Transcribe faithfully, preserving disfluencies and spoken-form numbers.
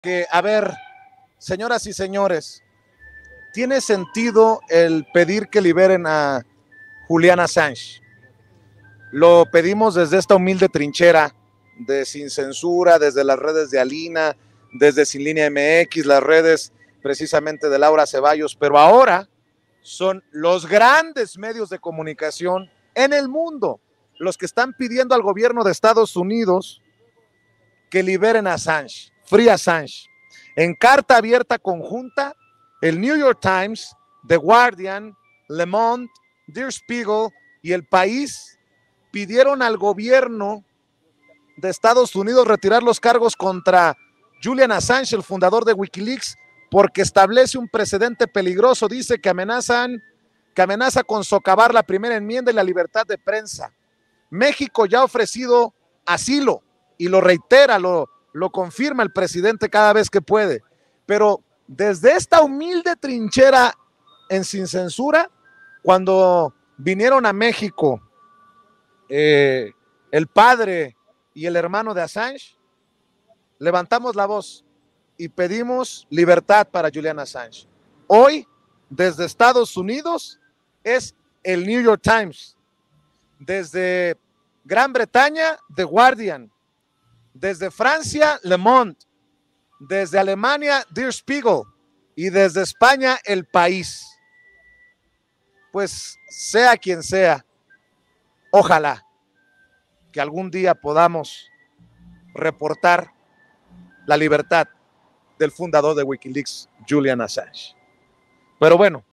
que, a ver, señoras y señores, ¿tiene sentido el pedir que liberen a Julian Assange? Lo pedimos desde esta humilde trinchera de Sin Censura, desde las redes de Alina, desde Sin Línea M X, las redes precisamente de Laura Ceballos, pero ahora son los grandes medios de comunicación en el mundo los que están pidiendo al gobierno de Estados Unidos que liberen a Assange, Free Assange. En carta abierta conjunta, el New York Times, The Guardian, Le Monde, Der Spiegel y El País pidieron al gobierno de Estados Unidos retirar los cargos contra Julian Assange, el fundador de Wikileaks, porque establece un precedente peligroso. Dice que amenazan, que amenaza con socavar la primera enmienda y la libertad de prensa. México ya ha ofrecido asilo y lo reitera, lo, lo confirma el presidente cada vez que puede. Pero desde esta humilde trinchera en Sin Censura, cuando vinieron a México eh, el padre y el hermano de Assange, levantamos la voz y pedimos libertad para Julian Assange. Hoy, desde Estados Unidos, es el New York Times. Desde Gran Bretaña, The Guardian. Desde Francia, Le Monde. Desde Alemania, Der Spiegel. Y desde España, El País. Pues sea quien sea, ojalá que algún día podamos reportar la libertad del fundador de Wikileaks, Julian Assange. Pero bueno,